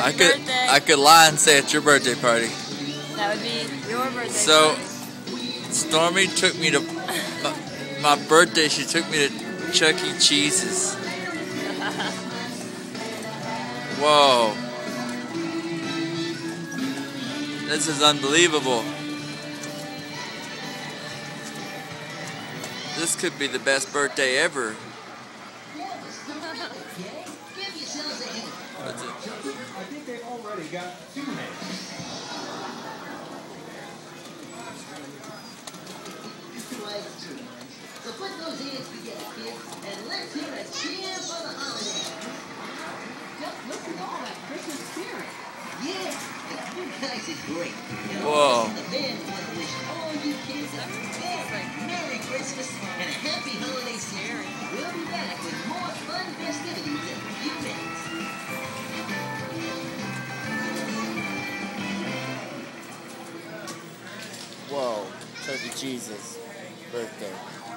Happy birthday. I could lie and say it's your birthday party. That would be your birthday So, party. Stormy took me to my birthday. She took me to Chuckee Cheese's. Whoa. This is unbelievable. This could be the best birthday ever. What's it? I think they already got 2 heads. So put those hands together, kids, and let's hear a cheer for the holiday. Just listen to all that Christmas spirit. Yeah, you guys are great. Whoa. The band want to wish all you kids a very Merry Christmas and a happy holiday season. We'll be back with more fun festivities in a few minutes. Whoa. Chuck E. Cheese's birthday.